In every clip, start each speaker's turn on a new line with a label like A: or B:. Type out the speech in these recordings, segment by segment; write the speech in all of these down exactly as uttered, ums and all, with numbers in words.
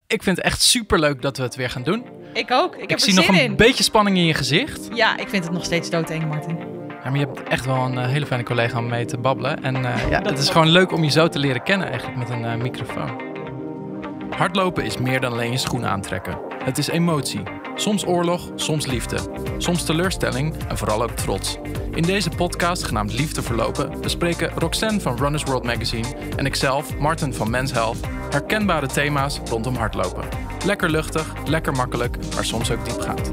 A: Ik vind het echt superleuk dat we het weer gaan doen.
B: Ik ook. Ik,
A: Ik
B: heb
A: zie
B: er
A: nog
B: zin
A: een
B: in.
A: beetje spanning in je gezicht.
B: Ja, ik vind het nog steeds doodeng, Martin.
A: Ja, maar je hebt echt wel een uh, hele fijne collega om mee te babbelen. En uh, ja,
B: Dat
A: het is
B: wel.
A: gewoon leuk om je zo te leren kennen eigenlijk met een uh, microfoon. Hardlopen is meer dan alleen je schoenen aantrekken. Het is emotie. Soms oorlog, soms liefde. Soms teleurstelling en vooral ook trots. In deze podcast, genaamd Liefde voor Lopen, bespreken Roxanne van Runners World Magazine en ikzelf, Martin van Men's Health, herkenbare thema's rondom hardlopen. Lekker luchtig, lekker makkelijk, maar soms ook diepgaand.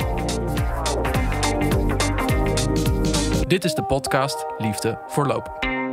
A: Dit is de podcast Liefde voor Lopen.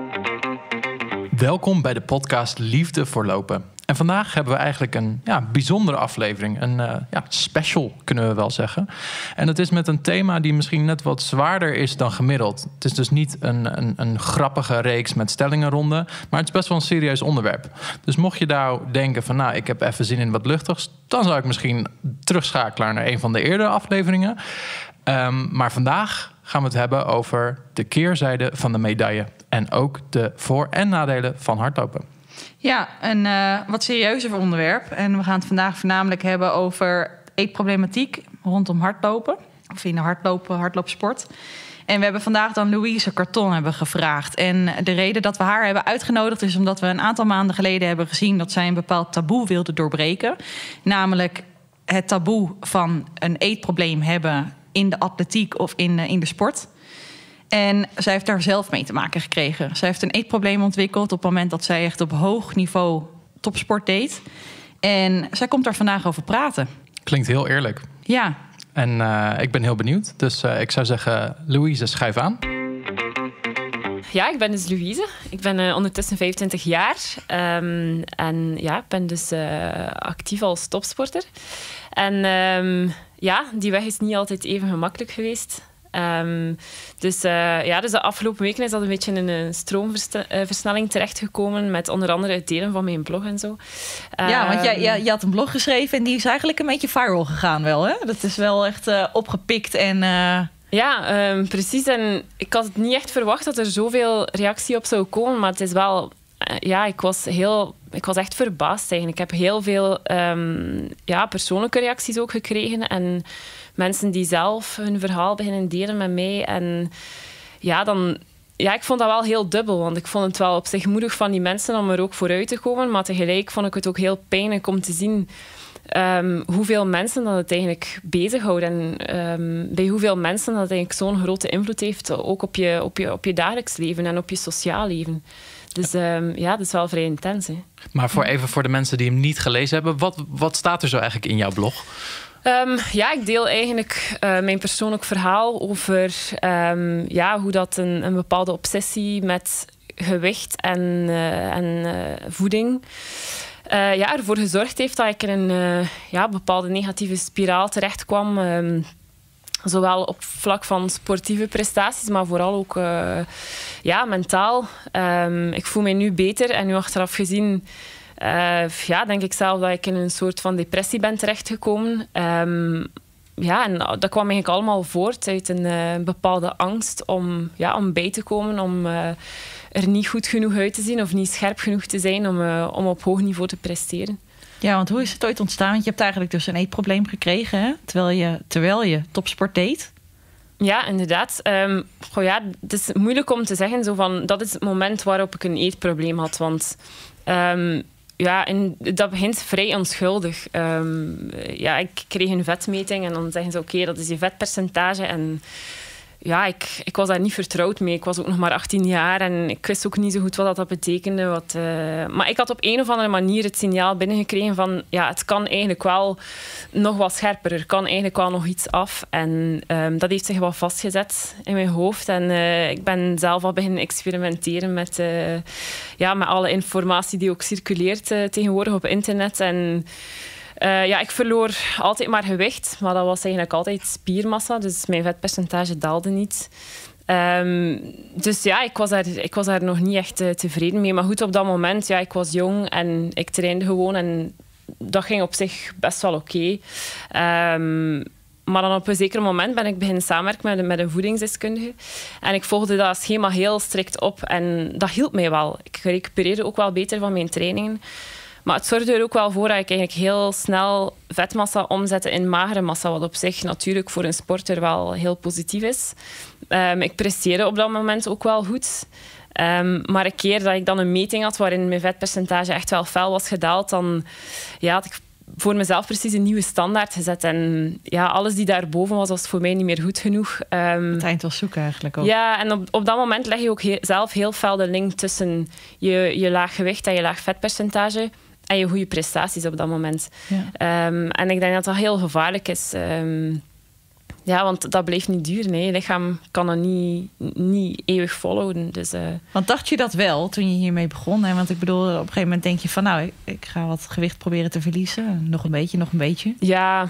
A: Welkom bij de podcast Liefde voor Lopen. En vandaag hebben we eigenlijk een ja, bijzondere aflevering. Een uh, ja, special, kunnen we wel zeggen. En het is met een thema die misschien net wat zwaarder is dan gemiddeld. Het is dus niet een, een, een grappige reeks met stellingenronden, maar het is best wel een serieus onderwerp. Dus mocht je nou denken van, nou, ik heb even zin in wat luchtigs, dan zou ik misschien terugschakelen naar een van de eerdere afleveringen. Um, maar vandaag gaan we het hebben over de keerzijde van de medaille. En ook de voor- en nadelen van hardlopen.
B: Ja, een uh, wat serieuzer onderwerp. En we gaan het vandaag voornamelijk hebben over eetproblematiek rondom hardlopen. Of in de hardlopen, hardloopsport. En we hebben vandaag dan Louise Carton hebben gevraagd. En de reden dat we haar hebben uitgenodigd is omdat we een aantal maanden geleden hebben gezien dat zij een bepaald taboe wilde doorbreken. Namelijk het taboe van een eetprobleem hebben in de atletiek of in, in de sport. En zij heeft daar zelf mee te maken gekregen. Zij heeft een eetprobleem ontwikkeld op het moment dat zij echt op hoog niveau topsport deed. En zij komt daar vandaag over praten.
A: Klinkt heel eerlijk.
B: Ja.
A: En uh, ik ben heel benieuwd. Dus uh, ik zou zeggen, Louise, schuif aan.
C: Ja, ik ben dus Louise. Ik ben uh, ondertussen vijfentwintig jaar. Um, en ja, ik ben dus uh, actief als topsporter. En um, ja, die weg is niet altijd even gemakkelijk geweest. Um, dus, uh, ja, dus de afgelopen weken is dat een beetje in een stroomversnelling terechtgekomen met onder andere het delen van mijn blog en zo. Um,
B: ja, want jij, jij, je had een blog geschreven en die is eigenlijk een beetje viral gegaan wel, hè? Dat is wel echt uh, opgepikt en... Uh...
C: Ja, um, precies. En ik had het niet echt verwacht dat er zoveel reactie op zou komen, maar het is wel... Uh, ja, ik was heel... Ik was echt verbaasd eigenlijk. Ik heb heel veel um, ja, persoonlijke reacties ook gekregen en mensen die zelf hun verhaal beginnen delen met mij. En ja, dan... Ja, ik vond dat wel heel dubbel, want ik vond het wel op zich moedig van die mensen om er ook vooruit te komen, maar tegelijk vond ik het ook heel pijnlijk om te zien um, hoeveel mensen dat het eigenlijk bezighoudt en um, bij hoeveel mensen dat eigenlijk zo'n grote invloed heeft, ook op je, op je, op je dagelijks leven en op je sociaal leven. Dus um, ja, dat is wel vrij intens. Hè.
A: Maar voor even voor de mensen die hem niet gelezen hebben, wat, wat staat er zo eigenlijk in jouw blog?
C: Um, ja, ik deel eigenlijk uh, mijn persoonlijk verhaal over um, ja, hoe dat een, een bepaalde obsessie met gewicht en, uh, en uh, voeding uh, ja, ervoor gezorgd heeft dat ik in een uh, ja, bepaalde negatieve spiraal terecht kwam. Um, Zowel op vlak van sportieve prestaties, maar vooral ook uh, ja, mentaal. Um, ik voel mij nu beter en nu achteraf gezien uh, ja, denk ik zelf dat ik in een soort van depressie ben terechtgekomen. Um, ja, en dat kwam eigenlijk allemaal voort uit een uh, bepaalde angst om, ja, om bij te komen, om uh, er niet goed genoeg uit te zien of niet scherp genoeg te zijn om, uh, om op hoog niveau te presteren.
B: Ja, want hoe is het ooit ontstaan? Want je hebt eigenlijk dus een eetprobleem gekregen, hè? Terwijl je, terwijl je topsport deed.
C: Ja, inderdaad. Um, goh, ja, het is moeilijk om te zeggen, zo van, dat is het moment waarop ik een eetprobleem had. Want um, ja, en dat begint vrij onschuldig. Um, ja, ik kreeg een vetmeting en dan zeggen ze, oké, okay, dat is je vetpercentage. En ja, ik, ik was daar niet vertrouwd mee. Ik was ook nog maar achttien jaar en ik wist ook niet zo goed wat dat, dat betekende. Wat, uh... Maar ik had op een of andere manier het signaal binnengekregen van ja, het kan eigenlijk wel nog wat scherper. Er kan eigenlijk wel nog iets af. En um, dat heeft zich wel vastgezet in mijn hoofd. En uh, ik ben zelf al beginnen experimenteren met, uh, ja, met alle informatie die ook circuleert uh, tegenwoordig op internet. En Uh, ja, ik verloor altijd maar gewicht, maar dat was eigenlijk altijd spiermassa, dus mijn vetpercentage daalde niet. Um, dus ja, ik was, daar, ik was daar nog niet echt uh, tevreden mee. Maar goed, op dat moment, ja, ik was jong en ik trainde gewoon en dat ging op zich best wel oké. Okay. Um, maar dan op een zeker moment ben ik beginnen samenwerken met, met een voedingsdeskundige. En ik volgde dat schema heel strikt op en dat hielp mij wel. Ik recupereerde ook wel beter van mijn trainingen. Maar het zorgde er ook wel voor dat ik eigenlijk heel snel vetmassa omzette in magere massa, wat op zich natuurlijk voor een sporter wel heel positief is. Um, ik presteerde op dat moment ook wel goed. Um, maar een keer dat ik dan een meting had waarin mijn vetpercentage echt wel fel was gedaald, dan ja, had ik voor mezelf precies een nieuwe standaard gezet. En ja, alles die daarboven was, was voor mij niet meer goed genoeg. Um,
B: het eind was zoeken eigenlijk ook.
C: Ja, en op, op dat moment leg je ook he- zelf heel fel de link tussen je, je laag gewicht en je laag vetpercentage en je goede prestaties op dat moment. Ja. Um, en ik denk dat dat heel gevaarlijk is. Um, Ja, want dat bleef niet duren. Hè. Je lichaam kan dat niet, niet eeuwig volhouden. Dus, uh...
B: Want dacht je dat wel toen je hiermee begon? Hè? Want ik bedoel, op een gegeven moment denk je van... nou, ik, ik ga wat gewicht proberen te verliezen. Nog een beetje, nog een beetje.
C: Ja,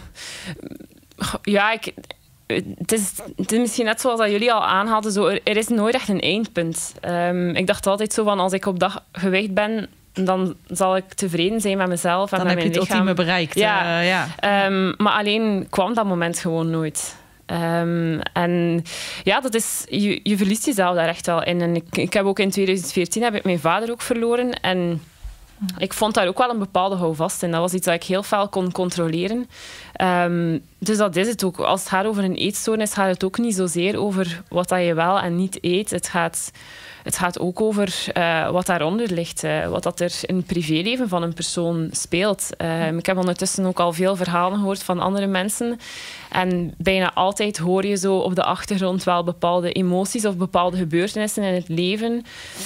C: ja ik, het, is, het is misschien net zoals dat jullie al aanhadden. Zo, er, er is nooit echt een eindpunt. Um, ik dacht altijd zo van, als ik op dat gewicht ben... dan zal ik tevreden zijn met mezelf en
B: dan
C: met
B: heb
C: mijn
B: je het
C: lichaam.
B: ultieme bereikt.
C: Ja.
B: Uh, ja.
C: Um, maar alleen kwam dat moment gewoon nooit. Um, en ja, dat is, je, je verliest jezelf daar echt wel in. En ik, ik heb ook in twintig veertien heb ik mijn vader ook verloren. En ik vond daar ook wel een bepaalde houvast in. Dat was iets dat ik heel fel kon controleren. Um, dus dat is het ook. Als het gaat over een eetstoornis, gaat het ook niet zozeer over wat dat je wel en niet eet. Het gaat... Het gaat ook over uh, wat daaronder ligt. Uh, wat dat er in het privéleven van een persoon speelt. Uh, ik heb ondertussen ook al veel verhalen gehoord van andere mensen. En bijna altijd hoor je zo op de achtergrond wel bepaalde emoties of bepaalde gebeurtenissen in het leven.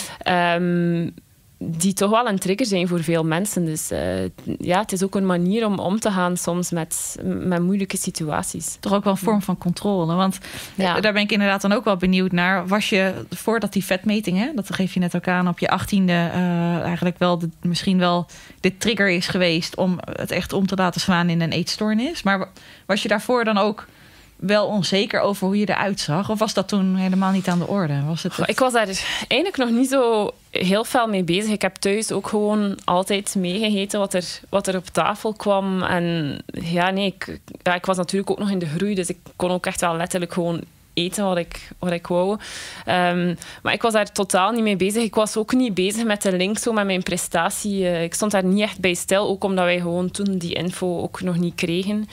C: Um, die toch wel een trigger zijn voor veel mensen. Dus uh, ja, het is ook een manier om om te gaan soms met, met moeilijke situaties.
B: Toch ook wel een vorm van controle. Want ja. daar ben ik inderdaad dan ook wel benieuwd naar. Was je voordat die vetmeting, hè, dat geef je net ook aan, op je achttiende uh, eigenlijk wel de, misschien wel de trigger is geweest om het echt om te laten slaan in een eetstoornis? Maar was je daarvoor dan ook wel onzeker over hoe je eruit zag? Of was dat toen helemaal niet aan de orde? Was het het...
C: Ik was daar eigenlijk nog niet zo heel veel mee bezig. Ik heb thuis ook gewoon altijd meegegeten wat er, wat er op tafel kwam. En ja, nee, ik, ja, ik was natuurlijk ook nog in de groei, dus ik kon ook echt wel letterlijk gewoon eten wat ik, wat ik wou. Um, maar ik was daar totaal niet mee bezig. Ik was ook niet bezig met de link zo met mijn prestatie. Uh, ik stond daar niet echt bij stil, ook omdat wij gewoon toen die info ook nog niet kregen.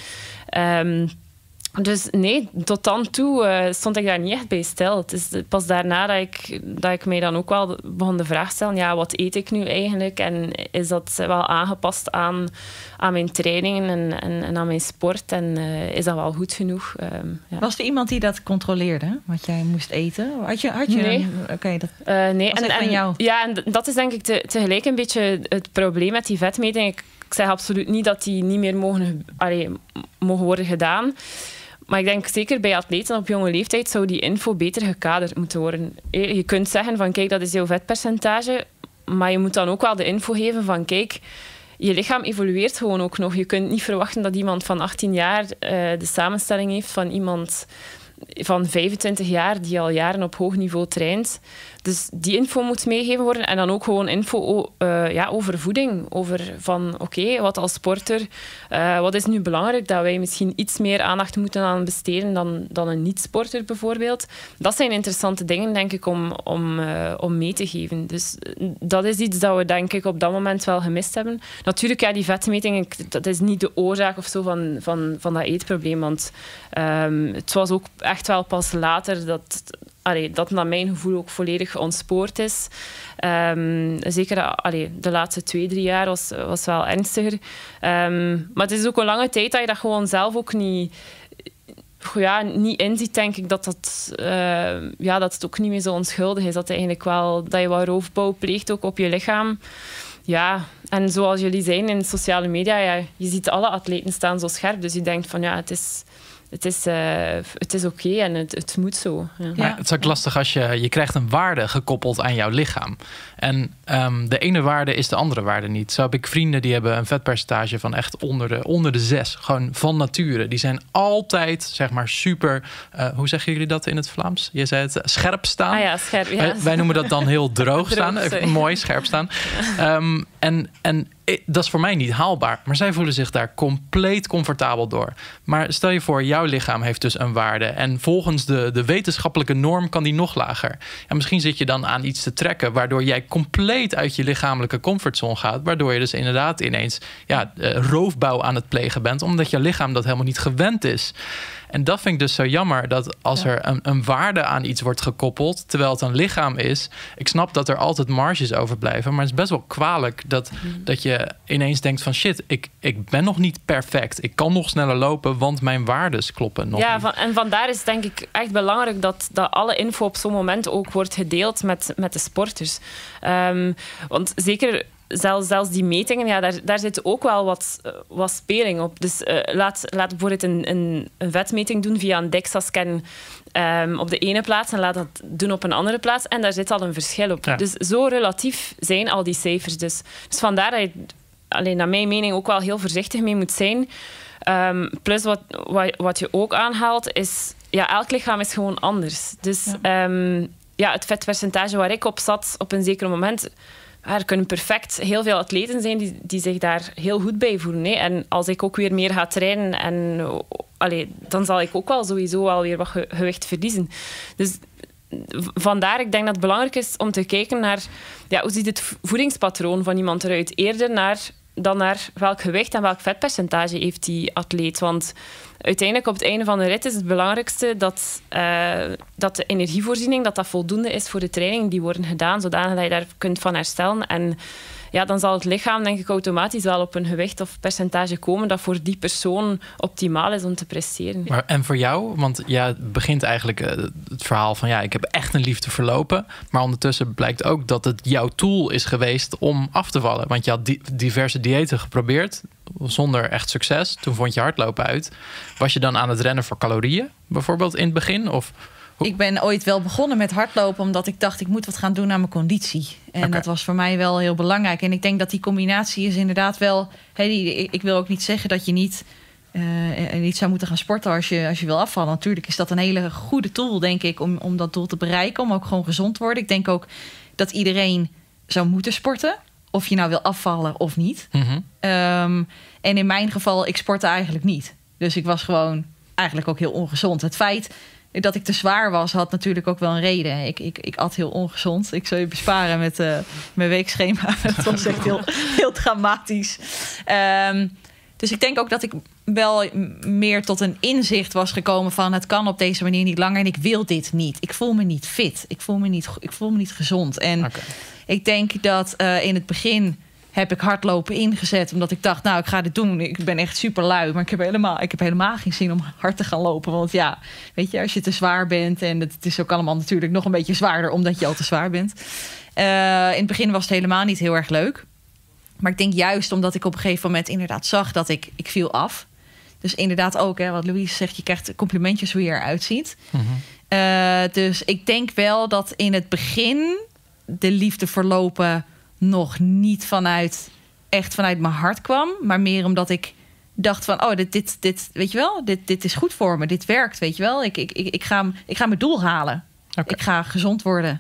C: Um, Dus nee, tot dan toe uh, stond ik daar niet echt bij stil. Het is pas daarna dat ik, dat ik mij dan ook wel begon de vraag stellen, ja, wat eet ik nu eigenlijk? En is dat wel aangepast aan, aan mijn trainingen en, en, en aan mijn sport? En uh, is dat wel goed genoeg? Um, ja.
B: Was er iemand die dat controleerde, wat jij moest eten? Had je, had je
C: nee.
B: Een, okay, dat
C: uh, nee.
B: was
C: en,
B: echt
C: en,
B: jou?
C: Ja, en dat is denk ik te, tegelijk een beetje het probleem met die vetmeting. Ik, ik zeg absoluut niet dat die niet meer mogen, allee, mogen worden gedaan. Maar ik denk zeker bij atleten op jonge leeftijd zou die info beter gekaderd moeten worden. Je kunt zeggen van kijk, dat is jouw vetpercentage. Maar je moet dan ook wel de info geven van kijk, je lichaam evolueert gewoon ook nog. Je kunt niet verwachten dat iemand van achttien jaar uh, de samenstelling heeft van iemand van vijfentwintig jaar die al jaren op hoog niveau traint. Dus die info moet meegegeven worden. En dan ook gewoon info uh, ja, over voeding. Over van, oké, okay, wat als sporter... Uh, wat is nu belangrijk? Dat wij misschien iets meer aandacht moeten aan besteden dan, dan een niet-sporter bijvoorbeeld. Dat zijn interessante dingen, denk ik, om, om, uh, om mee te geven. Dus dat is iets dat we, denk ik, op dat moment wel gemist hebben. Natuurlijk, ja, die vetmeting, dat is niet de oorzaak of zo van, van, van dat eetprobleem. Want um, het was ook echt wel pas later dat... Allee, dat naar mijn gevoel ook volledig ontspoord is. Um, zeker allee, de laatste twee, drie jaar was, was wel ernstiger. Um, maar het is ook een lange tijd dat je dat gewoon zelf ook niet, ja, niet inziet, denk ik, dat, dat, uh, ja, dat het ook niet meer zo onschuldig is. Dat, eigenlijk wel, dat je wat roofbouw pleegt ook op je lichaam. Ja, en zoals jullie zijn in sociale media, ja, je ziet alle atleten staan zo scherp. Dus je denkt van ja, het is... Het is, uh, het is oké okay en het, het moet zo. Ja.
A: Maar het is ook lastig als je... Je krijgt een waarde gekoppeld aan jouw lichaam. En um, de ene waarde is de andere waarde niet. Zo heb ik vrienden die hebben een vetpercentage van echt onder de, onder de zes. Gewoon van nature. Die zijn altijd, zeg maar, super... Uh, hoe zeggen jullie dat in het Vlaams? Je zei het, scherp staan.
C: Ah ja, scherp. Ja.
A: Wij, wij noemen dat dan heel droog staan.
C: Droog,
A: Even mooi, scherp staan. Um, en... en dat is voor mij niet haalbaar. Maar zij voelen zich daar compleet comfortabel door. Maar stel je voor, jouw lichaam heeft dus een waarde. En volgens de, de wetenschappelijke norm kan die nog lager. En misschien zit je dan aan iets te trekken, waardoor jij compleet uit je lichamelijke comfortzone gaat. Waardoor je dus inderdaad ineens ja, roofbouw aan het plegen bent. Omdat je lichaam dat helemaal niet gewend is. En dat vind ik dus zo jammer, dat als ja. er een, een waarde aan iets wordt gekoppeld, terwijl het een lichaam is. Ik snap dat er altijd marges overblijven, maar het is best wel kwalijk dat, mm. dat je ineens denkt van shit, ik, ik ben nog niet perfect. Ik kan nog sneller lopen, want mijn waardes kloppen nog
C: ja,
A: niet.
C: Van, en vandaar is denk ik echt belangrijk dat, dat alle info op zo'n moment ook wordt gedeeld met, met de sporters. Um, want zeker... Zelfs, zelfs die metingen, ja, daar, daar zit ook wel wat, uh, wat speling op. Dus uh, laat, laat bijvoorbeeld een, een, een vetmeting doen via een DEXA-scan um, op de ene plaats en laat dat doen op een andere plaats. En daar zit al een verschil op. Ja. Dus zo relatief zijn al die cijfers. Dus, dus vandaar dat je, alleen naar mijn mening, ook wel heel voorzichtig mee moet zijn. Um, plus wat, wat, wat je ook aanhaalt, is... Ja, elk lichaam is gewoon anders. Dus ja. Um, ja, het vetpercentage waar ik op zat op een zeker moment... Er kunnen perfect heel veel atleten zijn die, die zich daar heel goed bij voelen. Hè. En als ik ook weer meer ga trainen, en, allee, dan zal ik ook wel sowieso wel weer wat ge- gewicht verliezen. Dus vandaar, ik denk dat het belangrijk is om te kijken naar ja, hoe ziet het voedingspatroon van iemand eruit. Eerder naar, dan naar welk gewicht en welk vetpercentage heeft die atleet. Want uiteindelijk op het einde van de rit is het belangrijkste dat, uh, dat de energievoorziening dat dat voldoende is voor de training die worden gedaan, zodat je daar kunt van herstellen. En ja, dan zal het lichaam denk ik automatisch wel op een gewicht of percentage komen dat voor die persoon optimaal is om te presteren.
A: Maar, en voor jou? Want ja, het begint eigenlijk uh, het verhaal van ja, ik heb echt een liefde verlopen. Maar ondertussen blijkt ook dat het jouw tool is geweest om af te vallen. Want je had di- diverse diëten geprobeerd zonder echt succes. Toen vond je hardlopen uit. Was je dan aan het rennen voor calorieën bijvoorbeeld in het begin? Of...
B: Ik ben ooit wel begonnen met hardlopen omdat ik dacht ik moet wat gaan doen aan mijn conditie. En okay. dat was voor mij wel heel belangrijk. En ik denk dat die combinatie is inderdaad wel... Hey, die, ik wil ook niet zeggen dat je niet, uh, niet zou moeten gaan sporten als je, als je wil afvallen. Natuurlijk is dat een hele goede tool, denk ik, om, om dat doel te bereiken. Om ook gewoon gezond te worden. Ik denk ook dat iedereen zou moeten sporten. Of je nou wil afvallen of niet. Mm-hmm. Um, en in mijn geval, ik sportte eigenlijk niet. Dus ik was gewoon eigenlijk ook heel ongezond. Het feit... dat ik te zwaar was, had natuurlijk ook wel een reden. Ik, ik, ik at heel ongezond. Ik zal je besparen met uh, mijn weekschema. Dat was echt heel, heel dramatisch. Um, dus ik denk ook dat ik wel meer tot een inzicht was gekomen van... het kan op deze manier niet langer en ik wil dit niet. Ik voel me niet fit. Ik voel me niet, ik voel me niet gezond. En okay. ik denk dat uh, in het begin... heb ik hardlopen ingezet. Omdat ik dacht, nou, ik ga dit doen. Ik ben echt super lui. Maar ik heb helemaal, ik heb helemaal geen zin om hard te gaan lopen. Want ja, weet je, als je te zwaar bent... en het is ook allemaal natuurlijk nog een beetje zwaarder... omdat je al te zwaar bent. Uh, in het begin was het helemaal niet heel erg leuk. Maar ik denk juist omdat ik op een gegeven moment inderdaad zag... dat ik, ik viel af. Dus inderdaad ook, hè, wat Louise zegt... je krijgt complimentjes hoe je eruit ziet. Mm-hmm. Uh, dus ik denk wel dat in het begin... de liefde verlopen... nog niet vanuit echt vanuit mijn hart kwam, maar meer omdat ik dacht van, oh, dit, dit, dit weet je wel, dit, dit is goed voor me, dit werkt, weet je wel. Ik, ik, ik, ik, ga, ik ga mijn doel halen. Okay. Ik ga gezond worden.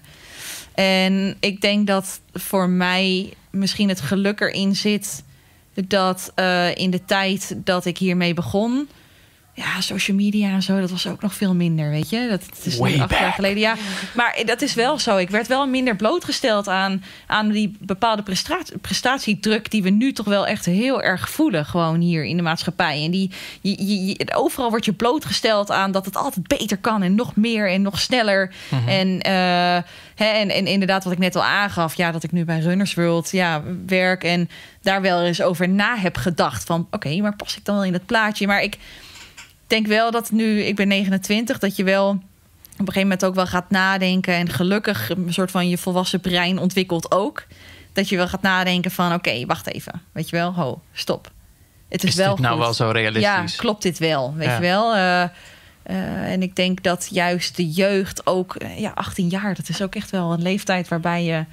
B: En ik denk dat voor mij misschien het geluk erin zit dat uh, in de tijd dat ik hiermee begon... Ja, social media en zo, dat was ook nog veel minder, weet je. Dat is nu acht jaar geleden, ja. Maar dat is wel zo. Ik werd wel minder blootgesteld aan, aan die bepaalde prestatie, prestatiedruk... die we nu toch wel echt heel erg voelen, gewoon hier in de maatschappij. En die, je, je, je, overal word je blootgesteld aan dat het altijd beter kan... en nog meer en nog sneller. Mm-hmm. En, uh, hè, en, en inderdaad, wat ik net al aangaf... ja, dat ik nu bij Runners World ja, werk... en daar wel eens over na heb gedacht van... oké, okay, maar pas ik dan wel in het plaatje? Maar ik... Ik denk wel dat nu, ik ben negenentwintig, dat je wel op een gegeven moment ook wel gaat nadenken. En gelukkig een soort van je volwassen brein ontwikkelt ook. Dat je wel gaat nadenken van oké, okay, wacht even. Weet je wel, ho, stop. Het is, is wel dit
A: nou
B: goed.
A: wel zo realistisch?
B: Ja, klopt dit wel, weet ja. je wel. Uh, uh, en ik denk dat juist de jeugd ook, uh, ja, achttien jaar, dat is ook echt wel een leeftijd waarbij je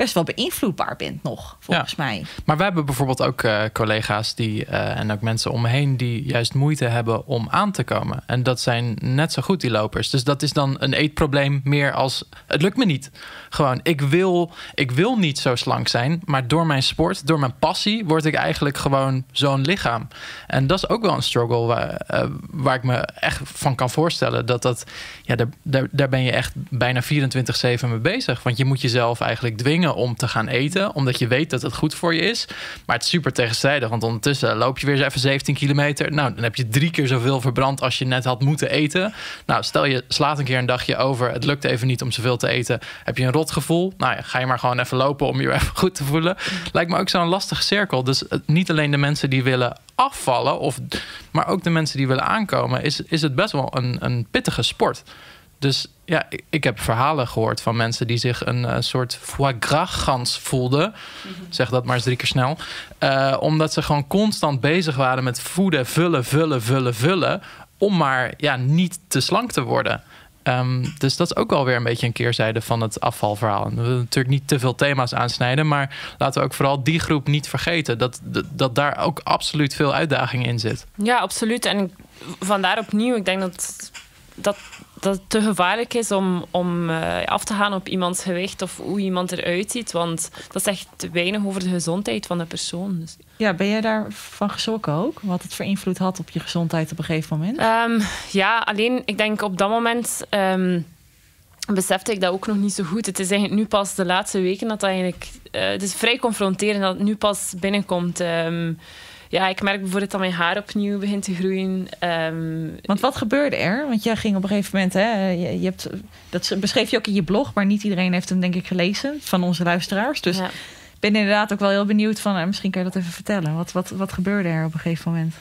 B: best wel beïnvloedbaar bent nog, volgens ja. mij.
A: Maar we hebben bijvoorbeeld ook uh, collega's die uh, en ook mensen om me heen die juist moeite hebben om aan te komen. En dat zijn net zo goed die lopers. Dus dat is dan een eetprobleem meer als het lukt me niet. Gewoon, ik wil, ik wil niet zo slank zijn, maar door mijn sport, door mijn passie, word ik eigenlijk gewoon zo'n lichaam. En dat is ook wel een struggle waar, uh, waar ik me echt van kan voorstellen. Dat dat, ja, daar, daar, daar ben je echt bijna vierentwintig zeven mee bezig. Want je moet jezelf eigenlijk dwingen om te gaan eten, omdat je weet dat het goed voor je is. Maar het is super tegenstrijdig, want ondertussen loop je weer eens even zeventien kilometer. Nou, dan heb je drie keer zoveel verbrand als je net had moeten eten. Nou, stel je slaat een keer een dagje over, het lukt even niet om zoveel te eten. Heb je een rotgevoel? Nou ja, ga je maar gewoon even lopen om je even goed te voelen. Lijkt me ook zo'n lastige cirkel. Dus niet alleen de mensen die willen afvallen, of, maar ook de mensen die willen aankomen, is, is het best wel een, een pittige sport. Dus ja, ik, ik heb verhalen gehoord van mensen die zich een uh, soort foie gras gans voelden. Mm-hmm. Zeg dat maar eens drie keer snel. Uh, omdat ze gewoon constant bezig waren met voeden, vullen, vullen, vullen, vullen. Om maar ja, niet te slank te worden. Um, dus dat is ook wel weer een beetje een keerzijde van het afvalverhaal. We willen natuurlijk niet te veel thema's aansnijden, maar laten we ook vooral die groep niet vergeten. Dat, dat, dat daar ook absoluut veel uitdaging in zit.
C: Ja, absoluut. En vandaar opnieuw, ik denk dat dat, dat het te gevaarlijk is om, om uh, af te gaan op iemands gewicht of hoe iemand eruit ziet. Want dat zegt weinig over de gezondheid van de persoon. Dus.
B: Ja, ben jij daarvan geschrokken ook? Wat het voor invloed had op je gezondheid op een gegeven moment?
C: Um, ja, alleen ik denk op dat moment um, besefte ik dat ook nog niet zo goed. Het is eigenlijk nu pas de laatste weken dat dat eigenlijk... Uh, het is vrij confronterend dat het nu pas binnenkomt. Um, Ja, ik merk bijvoorbeeld dat mijn haar opnieuw begint te groeien. Um,
B: Want wat gebeurde er? Want jij ging op een gegeven moment... Hè, je, je hebt, dat beschreef je ook in je blog, maar niet iedereen heeft hem denk ik gelezen van onze luisteraars. Dus ja. Ik ben inderdaad ook wel heel benieuwd van... Uh, misschien kan je dat even vertellen. Wat, wat, wat gebeurde er op een gegeven moment?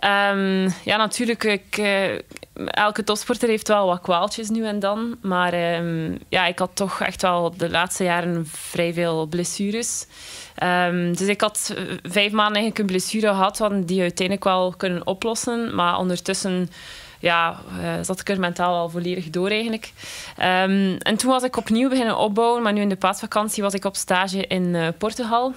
C: Um, ja, natuurlijk. Ik, uh, elke topsporter heeft wel wat kwaaltjes nu en dan. Maar um, ja, ik had toch echt wel de laatste jaren vrij veel blessures. Um, dus ik had vijf maanden eigenlijk een blessure gehad, die uiteindelijk wel kunnen oplossen. Maar ondertussen ja, uh, zat ik er mentaal al volledig door eigenlijk. Um, en toen was ik opnieuw beginnen opbouwen, maar nu in de paasvakantie was ik op stage in uh, Portugal.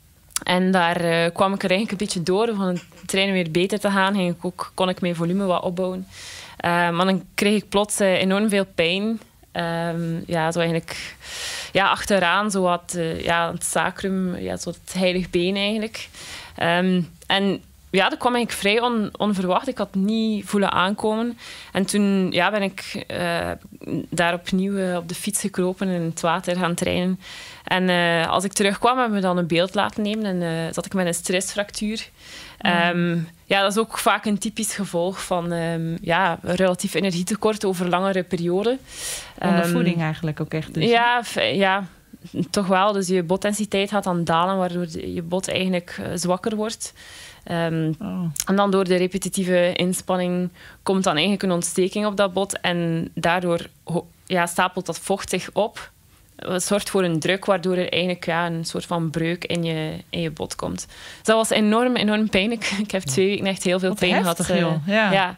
C: En daar uh, kwam ik er eigenlijk een beetje door. Van het trainen weer beter te gaan, ging ik ook, kon ik mijn volume wat opbouwen. Uh, maar dan kreeg ik plots uh, enorm veel pijn. Um, ja, zo eigenlijk ja, achteraan, zo wat, uh, ja, het sacrum, ja, zo het heilig been eigenlijk. Um, en ja, dat kwam eigenlijk vrij on, onverwacht. Ik had het niet voelen aankomen. En toen ja, ben ik uh, daar opnieuw uh, op de fiets gekropen en in het water gaan trainen. En uh, als ik terugkwam, hebben we dan een beeld laten nemen en uh, zat ik met een stressfractuur. Mm. Um, ja, dat is ook vaak een typisch gevolg van um, ja, relatief energietekort over langere perioden.
B: Ondervoeding um, eigenlijk ook echt. Dus,
C: ja, f- ja, toch wel. Dus je botdensiteit gaat dan dalen, waardoor je bot eigenlijk uh, zwakker wordt. Um, oh. En dan door de repetitieve inspanning komt dan eigenlijk een ontsteking op dat bot. En daardoor ja, stapelt dat vocht zich op. Het zorgt voor een druk, waardoor er eigenlijk ja, een soort van breuk in je, in je bot komt. Dus dat was enorm, enorm pijnlijk. Ik heb twee weken echt heel veel
B: Wat
C: pijn
B: heftig,
C: gehad.
B: Uh, ja.
C: ja.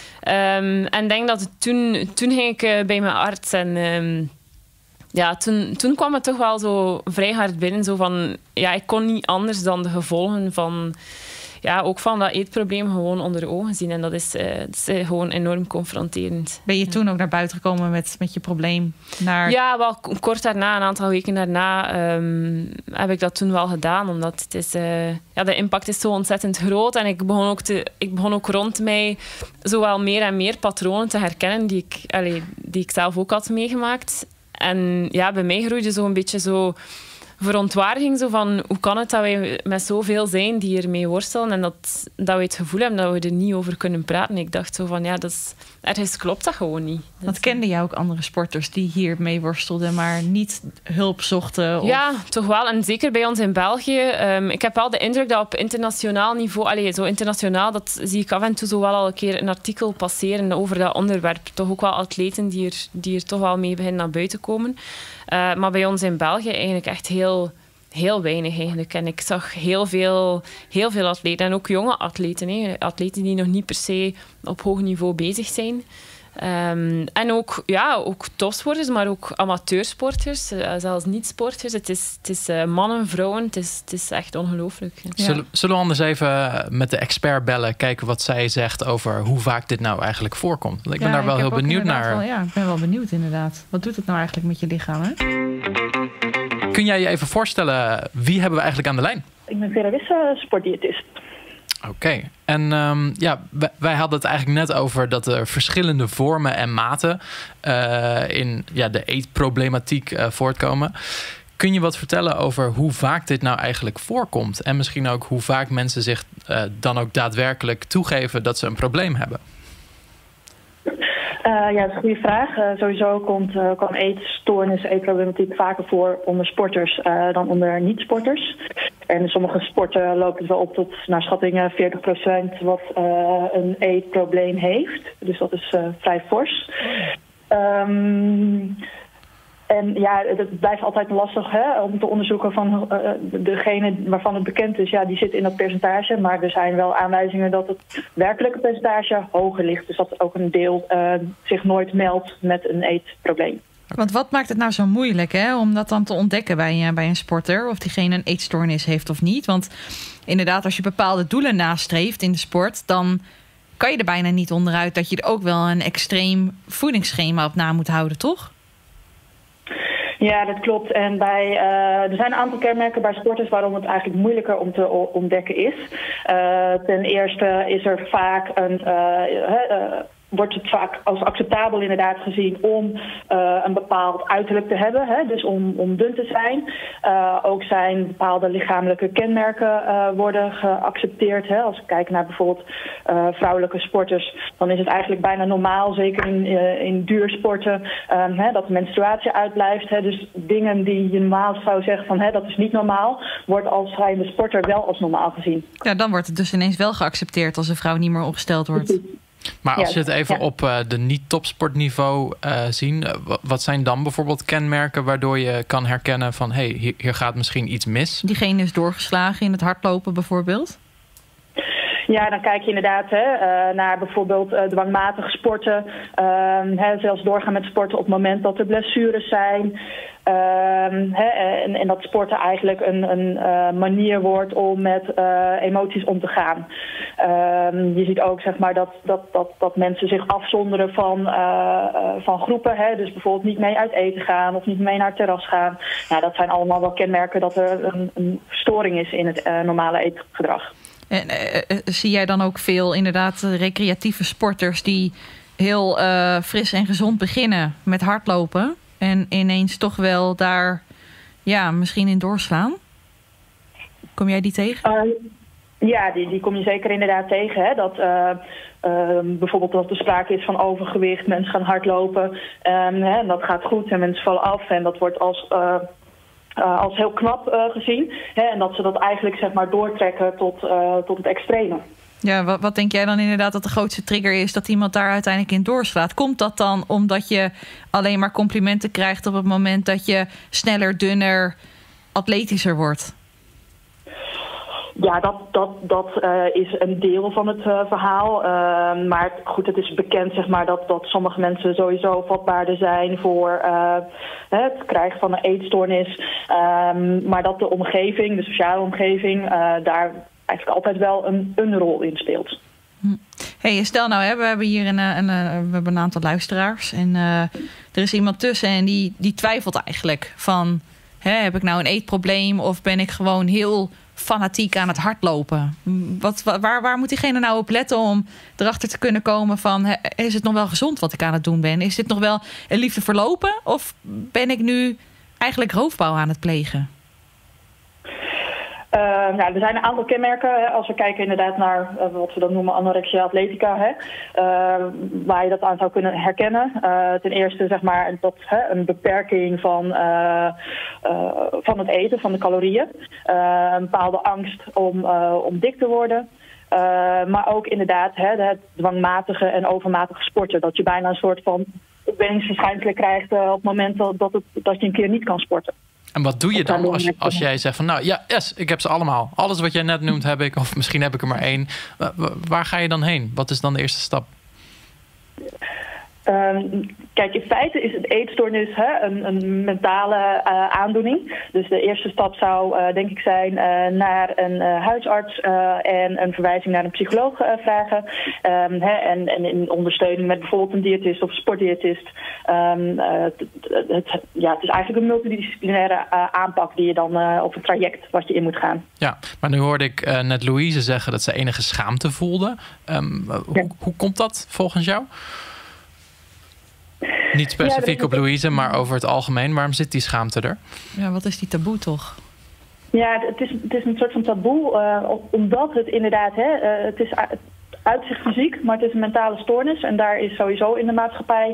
C: Um, en ik denk dat toen, toen ging ik uh, bij mijn arts en um, ja, toen, toen kwam het toch wel zo vrij hard binnen. Zo van, ja, ik kon niet anders dan de gevolgen van... Ja, ook van dat eetprobleem gewoon onder de ogen zien. En dat is, uh, dat is uh, gewoon enorm confronterend.
B: Ben je toen ook naar buiten gekomen met, met je probleem? Naar...
C: Ja, wel kort daarna, een aantal weken daarna, um, heb ik dat toen wel gedaan. Omdat het is, uh, ja, de impact is zo ontzettend groot. En ik begon ook, te, ik begon ook rond mij zowel meer en meer patronen te herkennen die ik, allee, die ik zelf ook had meegemaakt. En ja, bij mij groeide zo een beetje zo... verontwaardiging, zo van hoe kan het dat wij met zoveel zijn die ermee worstelen en dat, dat we het gevoel hebben dat we er niet over kunnen praten. Ik dacht zo van, ja, dat is, ergens klopt dat gewoon niet.
B: Want kende jij ook andere sporters die hiermee worstelden, maar niet hulp zochten? Of...
C: Ja, toch wel. En zeker bij ons in België. Um, ik heb wel de indruk dat op internationaal niveau, allez, zo internationaal, dat zie ik af en toe zo wel al een keer een artikel passeren over dat onderwerp. Toch ook wel atleten die er, die er toch wel mee beginnen naar buiten komen. Uh, maar bij ons in België eigenlijk echt heel, heel weinig eigenlijk. En ik zag heel veel, heel veel atleten. En ook jonge atleten. Hè. Atleten die nog niet per se op hoog niveau bezig zijn. Um, en ook, ja, ook topsporters, maar ook amateursporters, uh, zelfs niet-sporters. Het is, het is uh, mannen, vrouwen, het is, het is echt ongelooflijk. Ja.
A: Zullen, zullen we anders even met de expert bellen, kijken wat zij zegt over hoe vaak dit nou eigenlijk voorkomt? Ik ben
B: ja,
A: daar wel heel benieuwd naar.
B: Wel, ja, ik ben wel benieuwd inderdaad. Wat doet het nou eigenlijk met je lichaam? Hè?
A: Kun jij je even voorstellen, wie hebben we eigenlijk aan de lijn?
D: Ik ben Vera Wisse, sportdiëtist.
A: Oké, okay. en um, ja, wij, wij hadden het eigenlijk net over dat er verschillende vormen en maten uh, in ja, de eetproblematiek uh, voortkomen. Kun je wat vertellen over hoe vaak dit nou eigenlijk voorkomt? En misschien ook hoe vaak mensen zich uh, dan ook daadwerkelijk toegeven dat ze een probleem hebben?
D: Uh, ja, dat is een goede vraag. Uh, sowieso komt, uh, komt eetstoornis, eetproblematiek vaker voor onder sporters uh, dan onder niet-sporters. En in sommige sporten loopt het wel op tot naar schatting veertig procent wat uh, een eetprobleem heeft. Dus dat is uh, vrij fors. Um, En ja, het blijft altijd lastig hè, om te onderzoeken van uh, degene waarvan het bekend is. Ja, die zit in dat percentage. Maar er zijn wel aanwijzingen dat het werkelijke percentage hoger ligt. Dus dat ook een deel uh, zich nooit meldt met een eetprobleem.
B: Want wat maakt het nou zo moeilijk hè, om dat dan te ontdekken bij, bij een sporter? Of diegene een eetstoornis heeft of niet? Want inderdaad, als je bepaalde doelen nastreeft in de sport, dan kan je er bijna niet onderuit dat je er ook wel een extreem voedingsschema op na moet houden, toch?
D: Ja, dat klopt. En bij, uh, er zijn een aantal kenmerken bij sporters waarom het eigenlijk moeilijker om te ontdekken is. Uh, ten eerste is er vaak een... Uh, uh, wordt het vaak als acceptabel inderdaad gezien om uh, een bepaald uiterlijk te hebben. Hè? Dus om, om dun te zijn. Uh, ook zijn bepaalde lichamelijke kenmerken uh, worden geaccepteerd. Hè? Als we kijken naar bijvoorbeeld uh, vrouwelijke sporters, dan is het eigenlijk bijna normaal, zeker in, uh, in duursporten, um, hè, dat de menstruatie uitblijft. Hè? Dus dingen die je normaal zou zeggen van hè, dat is niet normaal, wordt als zijnde sporter wel als normaal gezien.
B: Ja, dan wordt het dus ineens wel geaccepteerd als een vrouw niet meer opgesteld wordt.
A: Maar als
D: ja,
A: je het even ja. op uh, de niet-topsportniveau uh, zien, uh, wat zijn dan bijvoorbeeld kenmerken waardoor je kan herkennen van hé, hey, hier, hier gaat misschien iets mis?
B: Diegene is doorgeslagen in het hardlopen bijvoorbeeld?
D: Ja, dan kijk je inderdaad hè, uh, naar bijvoorbeeld uh, dwangmatig sporten. Uh, hè, zelfs doorgaan met sporten op het moment dat er blessures zijn. Uh, hè, en, en dat sporten eigenlijk een, een uh, manier wordt om met uh, emoties om te gaan. Uh, je ziet ook zeg maar, dat, dat, dat, dat mensen zich afzonderen van, uh, uh, van groepen. Hè, dus bijvoorbeeld niet mee uit eten gaan of niet mee naar het terras gaan. Nou, dat zijn allemaal wel kenmerken dat er een, een storing is in het uh, normale eetgedrag.
B: En uh, uh, zie jij dan ook veel inderdaad recreatieve sporters die heel uh, fris en gezond beginnen met hardlopen en ineens toch wel daar ja, misschien in doorslaan? Kom jij die tegen?
D: Uh, ja, die, die kom je zeker inderdaad tegen. Hè? Dat uh, uh, bijvoorbeeld dat er sprake is van overgewicht, mensen gaan hardlopen um, hè, en dat gaat goed en mensen vallen af en dat wordt als... Uh, Uh, als heel knap uh, gezien. Hè, en dat ze dat eigenlijk zeg maar doortrekken tot, uh, tot het extreme.
B: Ja, wat, wat denk jij dan inderdaad dat de grootste trigger is dat iemand daar uiteindelijk in doorslaat? Komt dat dan omdat je alleen maar complimenten krijgt op het moment dat je sneller, dunner, atletischer wordt?
D: Ja, dat, dat, dat uh, is een deel van het uh, verhaal. Uh, maar goed, het is bekend zeg maar, dat, dat sommige mensen sowieso vatbaarder zijn voor uh, het krijgen van een eetstoornis. Um, maar dat de omgeving, de sociale omgeving, uh, daar eigenlijk altijd wel een, een rol in speelt.
B: Hey, stel nou, hè, we hebben hier een, een, een, we hebben een aantal luisteraars. En uh, er is iemand tussen en die, die twijfelt eigenlijk van... Hè, heb ik nou een eetprobleem of ben ik gewoon heel... fanatiek aan het hardlopen. Wat, waar, waar moet diegene nou op letten om erachter te kunnen komen van... is het nog wel gezond wat ik aan het doen ben? Is dit nog wel een liefde verlopen? Of ben ik nu eigenlijk roofbouw aan het plegen?
D: Uh, nou, er zijn een aantal kenmerken. Hè, als we kijken inderdaad naar uh, wat we dan noemen anorexia atletica. Hè, uh, waar je dat aan zou kunnen herkennen. Uh, ten eerste zeg maar dat hè, een beperking van, uh, uh, van het eten, van de calorieën. Uh, een bepaalde angst om, uh, om dik te worden. Uh, maar ook inderdaad hè, het dwangmatige en overmatige sporten. Dat je bijna een soort van opwenningsverschijnselen krijgt uh, op het moment dat, dat, het, dat je een keer niet kan sporten.
A: En wat doe je dan als, als jij zegt van nou ja, yes, ik heb ze allemaal. Alles wat jij net noemt heb ik, of misschien heb ik er maar één. Waar ga je dan heen? Wat is dan de eerste stap?
D: Um, kijk, in feite is het eetstoornis hè, een, een mentale uh, aandoening. Dus de eerste stap zou uh, denk ik zijn uh, naar een uh, huisarts uh, en een verwijzing naar een psycholoog uh, vragen. Um, hè, en, en in ondersteuning met bijvoorbeeld een diëtist of sportdiëtist. Um, uh, het, het, ja, het is eigenlijk een multidisciplinaire uh, aanpak die je dan uh, op een traject wat je in moet gaan.
A: Ja, maar nu hoorde ik uh, net Louise zeggen dat ze enige schaamte voelde. Um, ja. hoe, hoe komt dat volgens jou? Niet specifiek ja, op Louise, maar over het algemeen. Waarom zit die schaamte er?
B: Ja, wat is die taboe toch?
D: Ja, het is, het is een soort van taboe. Uh, omdat het inderdaad... Hè, uh, het is uitzicht fysiek, maar het is een mentale stoornis. En daar is sowieso in de maatschappij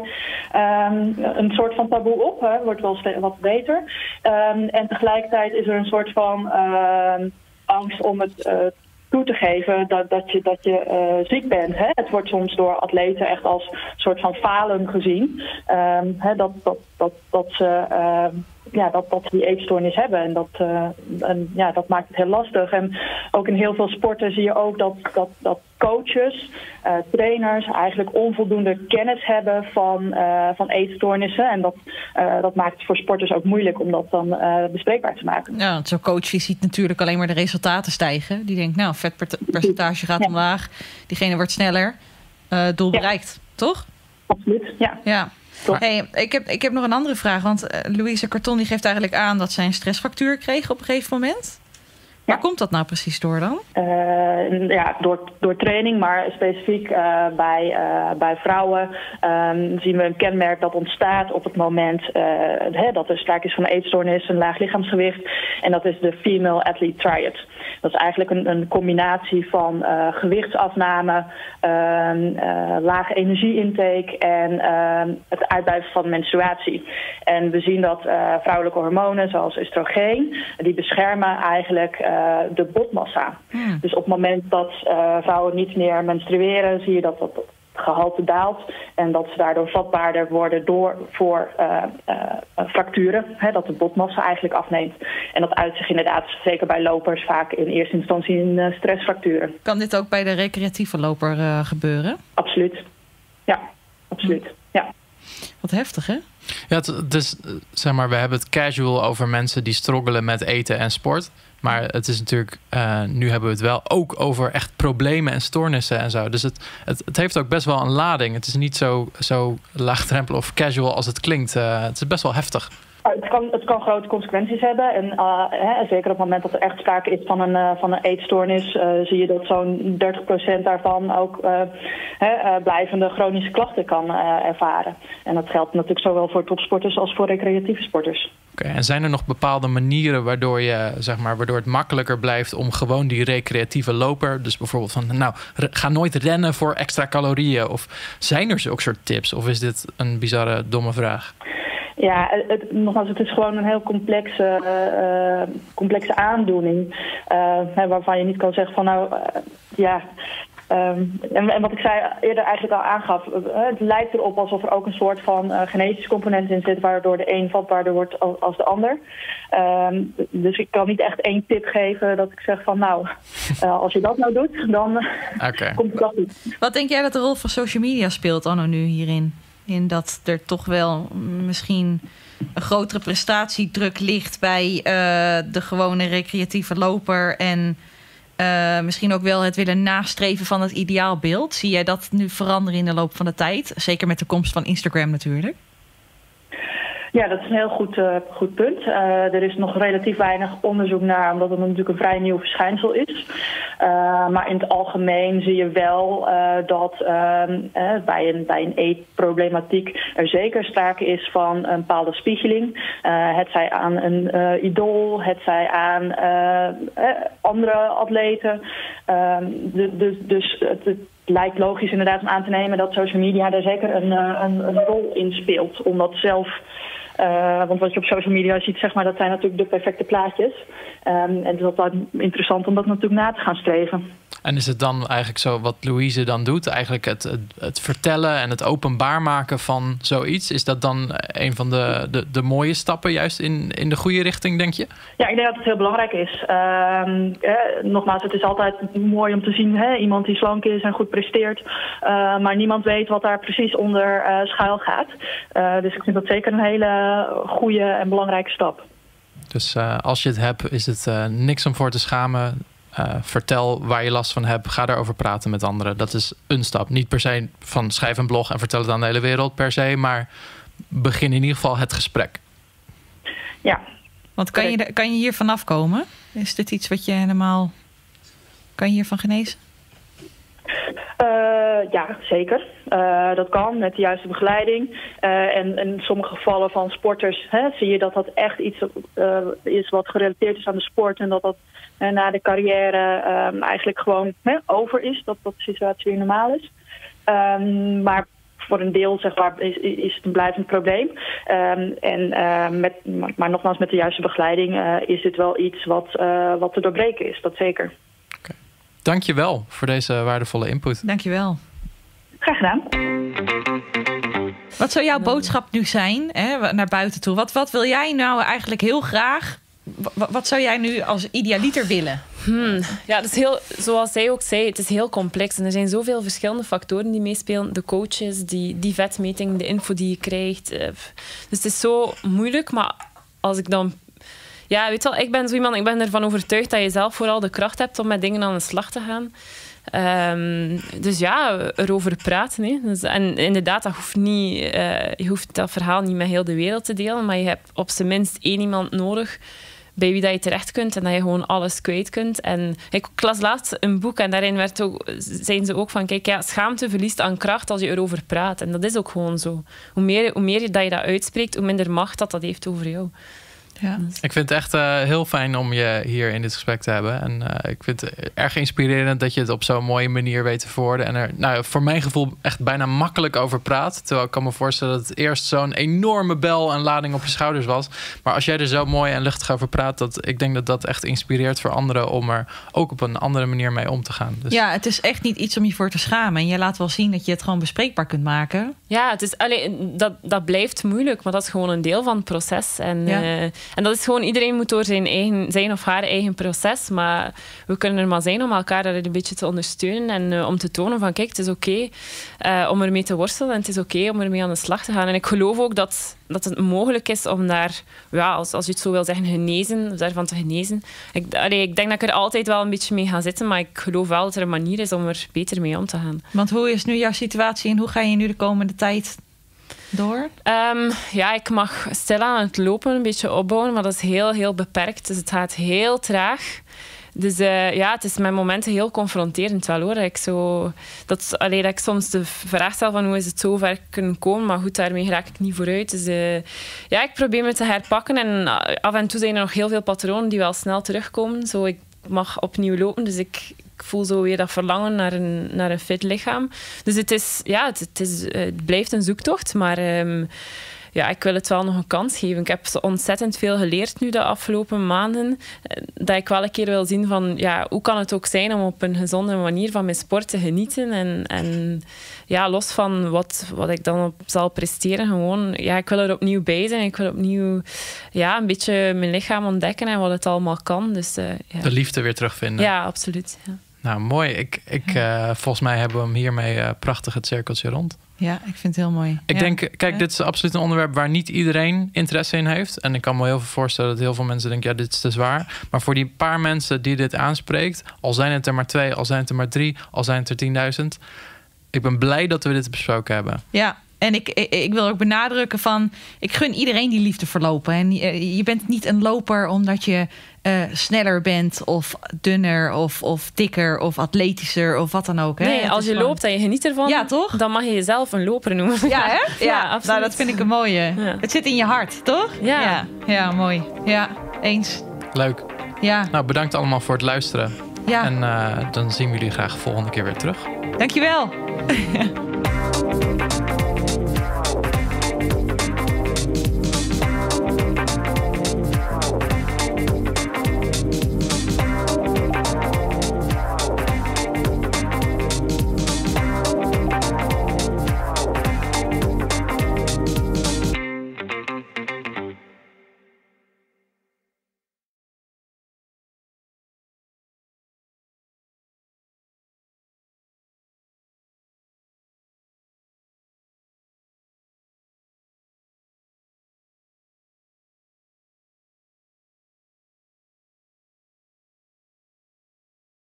D: um, een soort van taboe op. Hè, wordt wel wat beter. Um, en tegelijkertijd is er een soort van uh, angst om het... Uh, toe te geven dat, dat je, dat je uh, ziek bent. Hè? Het wordt soms door atleten echt als een soort van falen gezien. Um, hè, dat, dat, dat, dat, ze, uh, ja, dat, dat ze die eetstoornis hebben. En dat, uh, en, ja, dat maakt het heel lastig. En ook in heel veel sporten zie je ook dat, dat, dat coaches, uh, trainers eigenlijk onvoldoende kennis hebben van, uh, van eetstoornissen. En dat, uh, dat maakt het voor sporters ook moeilijk om dat dan uh, bespreekbaar te maken.
B: Ja, want zo'n coach die ziet natuurlijk alleen maar de resultaten stijgen. Die denkt, nou, vetpercentage gaat ja. omlaag. Diegene wordt sneller. Uh, doel ja. bereikt, toch?
D: Absoluut, ja.
B: Ja. Hey, ik, heb, ik heb nog een andere vraag. Want uh, Louise Carton die geeft eigenlijk aan dat zij een stressfractuur kreeg op een gegeven moment. Waar ja. komt dat nou precies door dan?
D: Uh, ja, door, door training, maar specifiek uh, bij, uh, bij vrouwen um, zien we een kenmerk dat ontstaat op het moment uh, hè, dat er sprake is van een eetstoornis, een laag lichaamsgewicht. En dat is de Female Athlete Triad. Dat is eigenlijk een, een combinatie van uh, gewichtsafname, uh, uh, lage energie-intake en uh, het uitbuiten van menstruatie. En we zien dat uh, vrouwelijke hormonen zoals oestrogeen, die beschermen eigenlijk uh, de botmassa. Hmm. Dus op het moment dat uh, vrouwen niet meer menstrueren, zie je dat dat gehalte daalt en dat ze daardoor vatbaarder worden door voor uh, uh, fracturen, hè, dat de botmassa eigenlijk afneemt. En dat uit zich inderdaad, zeker bij lopers, vaak in eerste instantie in uh, stressfracturen.
B: Kan dit ook bij de recreatieve loper uh, gebeuren?
D: Absoluut. Ja, absoluut. Hm. Ja.
B: Wat heftig, hè?
A: Ja, het, het is, zeg maar, we hebben het casual over mensen die struggelen met eten en sport. Maar het is natuurlijk, uh, nu hebben we het wel ook over echt problemen en stoornissen en zo. Dus het, het, het heeft ook best wel een lading. Het is niet zo, zo laagdrempel of casual als het klinkt. Uh, het is best wel heftig.
D: Het kan, het kan grote consequenties hebben. En uh, hè, zeker op het moment dat er echt sprake is van een, uh, van een eetstoornis, uh, zie je dat zo'n dertig procent daarvan ook uh, hè, uh, blijvende chronische klachten kan uh, ervaren. En dat geldt natuurlijk zowel voor topsporters als voor recreatieve sporters.
A: Oké, en zijn er nog bepaalde manieren waardoor je, zeg maar, waardoor het makkelijker blijft om gewoon die recreatieve loper, dus bijvoorbeeld van, nou, ga nooit rennen voor extra calorieën, of zijn er zulke soort tips, of is dit een bizarre, domme vraag?
D: Ja, het, nogmaals, het is gewoon een heel complexe, uh, complexe aandoening. Uh, waarvan je niet kan zeggen van nou, uh, ja. Um, en, en wat ik zei eerder eigenlijk al aangaf, uh, het lijkt erop alsof er ook een soort van uh, genetische component in zit, waardoor de een vatbaarder wordt als, als de ander. Um, dus ik kan niet echt één tip geven dat ik zeg van nou, uh, als je dat nou doet, dan uh, okay. komt het wel goed.
B: Wat denk jij dat de rol van social media speelt, Anno, nu hierin? In dat er toch wel misschien een grotere prestatiedruk ligt bij uh, de gewone recreatieve loper en uh, misschien ook wel het willen nastreven van het ideaalbeeld. Zie jij dat nu veranderen in de loop van de tijd? Zeker met de komst van Instagram natuurlijk.
D: Ja, dat is een heel goed, uh, goed punt. Uh, er is nog relatief weinig onderzoek naar, omdat het natuurlijk een vrij nieuw verschijnsel is. Uh, maar in het algemeen zie je wel uh, dat uh, uh, bij een, bij een eetproblematiek er zeker sprake is van een bepaalde spiegeling. Uh, het zij aan een uh, idool, het zij aan uh, uh, andere atleten. Uh, de, de, dus het, het lijkt logisch inderdaad om aan te nemen dat social media daar zeker een, een, een rol in speelt om dat zelf Uh, want wat je op social media ziet, zeg maar, dat zijn natuurlijk de perfecte plaatjes. Um, en dat is altijd interessant om dat natuurlijk na te gaan streven.
A: En is het dan eigenlijk zo wat Louise dan doet? Eigenlijk het, het, het vertellen en het openbaar maken van zoiets. Is dat dan een van de, de, de mooie stappen juist in, in de goede richting, denk je?
D: Ja, ik denk dat het heel belangrijk is. Um, eh, nogmaals, het is altijd mooi om te zien, hè, iemand die slank is en goed presteert. Uh, maar niemand weet wat daar precies onder uh, schuil gaat. Uh, dus ik vind dat zeker een hele goede en belangrijke stap.
A: Dus uh, als je het hebt, is het uh, niks om voor te schamen. Uh, vertel waar je last van hebt. Ga daarover praten met anderen. Dat is een stap. Niet per se van schrijf een blog en vertel het aan de hele wereld per se. Maar begin in ieder geval het gesprek.
D: Ja.
B: Want kan je, kan je hier vanaf komen? Is dit iets wat je helemaal... Kan je hiervan genezen?
D: Uh, ja, zeker. Uh, dat kan met de juiste begeleiding. Uh, en in sommige gevallen van sporters hè, zie je dat dat echt iets uh, is wat gerelateerd is aan de sport. En dat dat uh, na de carrière um, eigenlijk gewoon hè, over is. Dat, dat de situatie weer normaal is. Um, maar voor een deel zeg maar, is, is het een blijvend probleem. Um, en, uh, met, maar nogmaals, met de juiste begeleiding uh, is dit wel iets wat, uh, wat te doorbreken is. Dat zeker.
A: Okay. Dank je wel voor deze waardevolle input.
B: Dank je wel.
D: Graag gedaan.
B: Wat zou jouw boodschap nu zijn hè, naar buiten toe? Wat, wat wil jij nou eigenlijk heel graag? Wat, wat zou jij nu als idealiter willen?
C: Hmm. Ja, dat is heel, zoals zij ook zei, het is heel complex. En er zijn zoveel verschillende factoren die meespelen. De coaches, die, die vetmeting, de info die je krijgt. Dus het is zo moeilijk. Maar als ik dan... Ja, weet je wel, ik ben zo iemand, ik ben ervan overtuigd dat je zelf vooral de kracht hebt om met dingen aan de slag te gaan. Um, dus ja, erover praten. Hè. Dus, en inderdaad, dat hoeft niet, uh, je hoeft dat verhaal niet met heel de wereld te delen, maar je hebt op zijn minst één iemand nodig bij wie dat je terecht kunt en dat je gewoon alles kwijt kunt. En ik las laatst een boek en daarin werd ook, zijn ze ook van, kijk, ja, schaamte verliest aan kracht als je erover praat. En dat is ook gewoon zo. Hoe meer, hoe meer dat je dat uitspreekt, hoe minder macht dat dat heeft over jou.
B: Ja.
A: Ik vind het echt uh, heel fijn om je hier in dit gesprek te hebben. En uh, ik vind het erg inspirerend dat je het op zo'n mooie manier weet te verwoorden. En er, nou, voor mijn gevoel echt bijna makkelijk over praat. Terwijl ik kan me voorstellen dat het eerst zo'n enorme bel en lading op je schouders was. Maar als jij er zo mooi en luchtig over praat, dat, ik denk dat dat echt inspireert voor anderen om er ook op een andere manier mee om te gaan. Dus...
B: Ja, het is echt niet iets om je voor te schamen. En je laat wel zien dat je het gewoon bespreekbaar kunt maken.
C: Ja, het is, allee, dat, dat blijft moeilijk, maar dat is gewoon een deel van het proces. En,
B: ja.
C: uh, en dat is gewoon, iedereen moet door zijn, eigen, zijn of haar eigen proces. Maar we kunnen er maar zijn om elkaar daarin een beetje te ondersteunen. En uh, om te tonen van, kijk, het is oké okay, uh, om ermee te worstelen. En het is oké okay om ermee aan de slag te gaan. En ik geloof ook dat, dat het mogelijk is om daar, ja, als, als je het zo wil zeggen, genezen, daarvan te genezen. Ik, allee, ik denk dat ik er altijd wel een beetje mee ga zitten. Maar ik geloof wel dat er een manier is om er beter mee om te gaan.
B: Want hoe is nu jouw situatie en hoe ga je nu de komende tijd door?
C: Um, ja, ik mag stilaan het lopen een beetje opbouwen, maar dat is heel, heel beperkt. Dus het gaat heel traag. Dus uh, ja, het is met momenten heel confronterend wel, hoor. Dat ik, zo, dat, allee, dat ik soms de vraag stel van hoe is het zo ver kunnen komen, maar goed, daarmee raak ik niet vooruit. Dus uh, ja, ik probeer me te herpakken en af en toe zijn er nog heel veel patronen die wel snel terugkomen. Zo, ik mag opnieuw lopen, dus ik... Ik voel zo weer dat verlangen naar een, naar een fit lichaam. Dus het, is, ja, het, het, is, het blijft een zoektocht. Maar um, ja, ik wil het wel nog een kans geven. Ik heb ontzettend veel geleerd nu de afgelopen maanden. Dat ik wel een keer wil zien van... Ja, hoe kan het ook zijn om op een gezonde manier van mijn sport te genieten. En, en ja, los van wat, wat ik dan op zal presteren. Gewoon, ja, ik wil er opnieuw bij zijn. Ik wil opnieuw ja, een beetje mijn lichaam ontdekken en wat het allemaal kan. Dus, uh, ja.
A: De liefde weer terugvinden.
C: Ja, absoluut. Ja.
A: Nou, mooi. Ik, ik, uh, volgens mij hebben we hem hiermee uh, prachtig het cirkeltje rond.
B: Ja, ik vind het heel mooi.
A: Ik
B: ja.
A: denk, kijk, dit is absoluut een onderwerp waar niet iedereen interesse in heeft. En ik kan me heel veel voorstellen dat heel veel mensen denken, ja, dit is te zwaar. Maar voor die paar mensen die dit aanspreekt, al zijn het er maar twee, al zijn het er maar drie, al zijn het er tienduizend. Ik ben blij dat we dit besproken hebben.
B: Ja. En ik, ik, ik wil ook benadrukken van... ik gun iedereen die liefde verlopen. En je, je bent niet een loper omdat je uh, sneller bent... of dunner of, of dikker of atletischer of wat dan ook. Hè?
C: Nee, als je gewoon... loopt en je geniet ervan...
B: Ja, toch?
C: Dan mag je jezelf een loper noemen.
B: Ja, hè? Ja,
C: ja, absoluut.
B: Nou, dat vind ik een mooie. Ja. Het zit in je hart, toch?
C: Ja.
B: Ja, ja, mooi. Ja, eens.
A: Leuk.
B: Ja.
A: Nou, bedankt allemaal voor het luisteren.
B: Ja.
A: En uh, dan zien we jullie graag volgende keer weer terug.
B: Dankjewel.